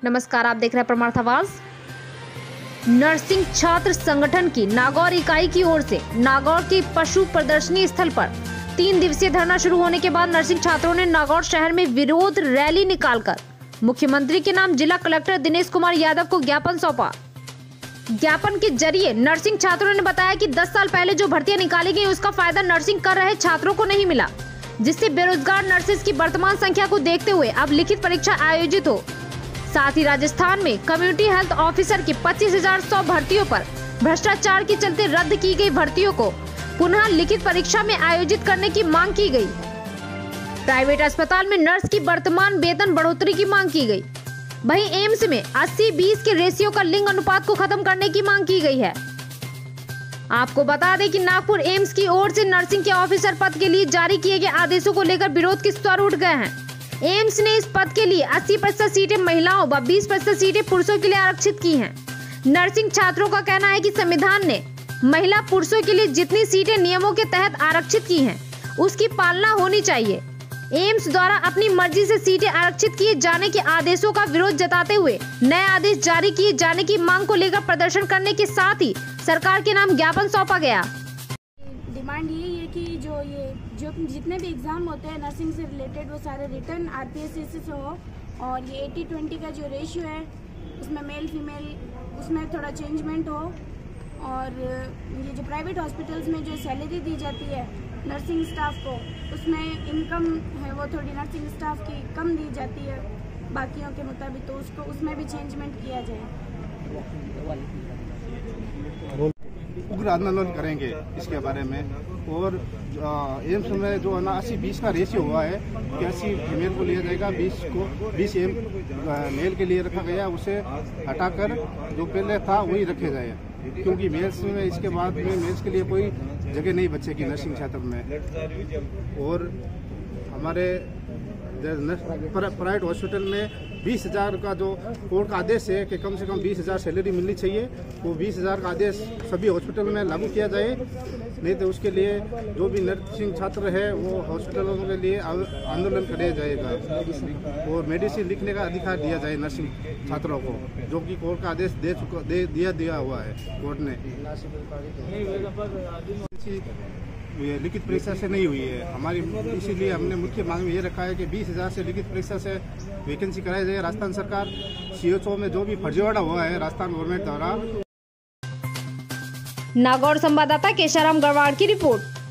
नमस्कार, आप देख रहे हैं परमार्थ आवाज। नर्सिंग छात्र संगठन की नागौर इकाई की ओर से नागौर की पशु प्रदर्शनी स्थल पर 3 दिवसीय धरना शुरू होने के बाद नर्सिंग छात्रों ने नागौर शहर में विरोध रैली निकालकर मुख्यमंत्री के नाम जिला कलेक्टर दिनेश कुमार यादव को ज्ञापन सौंपा। ज्ञापन के जरिए नर्सिंग छात्रों ने बताया कि 10 साल पहले जो भर्तियां निकाली गई उसका फायदा नर्सिंग कर रहे छात्रों को नहीं मिला, जिससे बेरोजगार नर्सेज की वर्तमान संख्या को देखते हुए अब लिखित परीक्षा आयोजित हो। साथ ही राजस्थान में कम्युनिटी हेल्थ ऑफिसर की 25,100 भर्तियों पर भ्रष्टाचार के चलते रद्द की गई भर्तियों को पुनः लिखित परीक्षा में आयोजित करने की मांग की गई। प्राइवेट अस्पताल में नर्स की वर्तमान वेतन बढ़ोतरी की मांग की गई। वहीं एम्स में 80-20 के रेशियो का लिंग अनुपात को खत्म करने की मांग की गई है। आपको बता दें कि नागपुर एम्स की ओर से नर्सिंग के ऑफिसर पद के लिए जारी किए गए आदेशों को लेकर विरोध के स्वर उठ गए हैं। एम्स ने इस पद के लिए 80% सीटें महिलाओं व 20% सीटें पुरुषों के लिए आरक्षित की हैं। नर्सिंग छात्रों का कहना है कि संविधान ने महिला पुरुषों के लिए जितनी सीटें नियमों के तहत आरक्षित की हैं, उसकी पालना होनी चाहिए। एम्स द्वारा अपनी मर्जी से सीटें आरक्षित किए जाने के आदेशों का विरोध जताते हुए नए आदेश जारी किए जाने की मांग को लेकर प्रदर्शन करने के साथ ही सरकार के नाम ज्ञापन सौंपा गया। डिमांड यही है कि जो जितने भी एग्ज़ाम होते हैं नर्सिंग से रिलेटेड वो सारे रिटर्न RPSCC से हो, और ये 80-20 का जो रेशियो है उसमें मेल फीमेल उसमें थोड़ा चेंजमेंट हो, और ये जो प्राइवेट हॉस्पिटल्स में जो सैलरी दी जाती है नर्सिंग स्टाफ को उसमें इनकम है वो थोड़ी नर्सिंग स्टाफ की कम दी जाती है बाकियों के मुताबिक, तो उसको उसमें भी चेंजमेंट किया जाए। उग्र आंदोलन करेंगे इसके बारे में। और एम्स में जो है ना 80-20 का रेशियो हुआ है कि 80 फीमेल को लिया जाएगा, 20 मेल के लिए रखा गया, उसे हटाकर जो पहले था वही रखे जाए, क्योंकि मेल्स में इसके बाद में मेल्स के लिए कोई जगह नहीं बचेगी नर्सिंग छात्र में। और हमारे प्राइवेट हॉस्पिटल में 20,000 का जो कोर्ट का आदेश है कि कम से कम 20,000 सैलरी मिलनी चाहिए, वो 20,000 का आदेश सभी हॉस्पिटल में लागू किया जाए। नहीं तो उसके लिए जो भी नर्सिंग छात्र है वो हॉस्पिटलों के लिए आंदोलन किया जाएगा, और मेडिसिन लिखने का अधिकार दिया जाए नर्सिंग छात्रों को, जो कि कोर्ट का आदेश दिया हुआ है कोर्ट ने। लिखित परीक्षा से नहीं हुई है हमारी, इसीलिए हमने मुख्य मांग ये रखा है कि 20,000 से लिखित परीक्षा से वैकेंसी कराई जाए। राजस्थान सरकार CHO में जो भी फर्जीवाड़ा हुआ है राजस्थान गवर्नमेंट द्वारा। नागौर संवाददाता केशाराम गढ़वाड़ की रिपोर्ट।